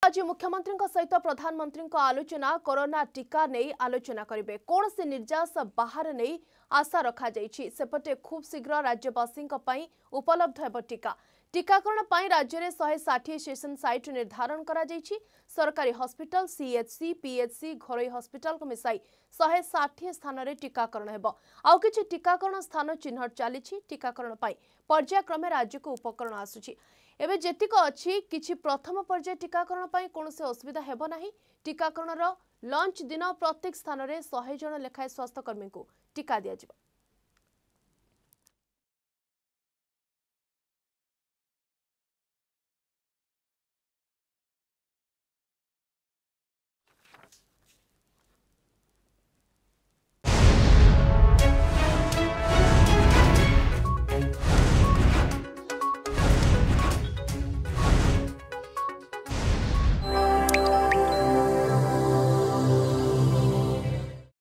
आज मुख्यमंत्री सहित प्रधानमंत्री आलोचना कोरोना टीका नहीं आलोचना करेंगे कौन से निर्यास बाहर नहीं आशा रखा सेपटे खूब शीघ्र राज्यवासी उपलब्ध हो टीका टीकाकरण पर राज्य में 160 स्टेशन साइट निर्धारण करा सरकारी हॉस्पिटल सीएचसी पीएचसी घरोई हॉस्पिटल को मिसाई 160 स्थान में टीकाकरण हो आउ कि टीकाकरण स्थान चिन्हट चली टीकाकरण पर पर्यायक्रमे राज्य को उपकरण आसुची एवं जेतिक अच्छी किछि प्रथम पर्याय टीकाकरण पर कौन से असुविधा हेबो नाही। टीकाकरण लंच दिन प्रत्येक स्थान में 100 जन लेखाएं स्वास्थ्यकर्मी को टीका दिया जिवो।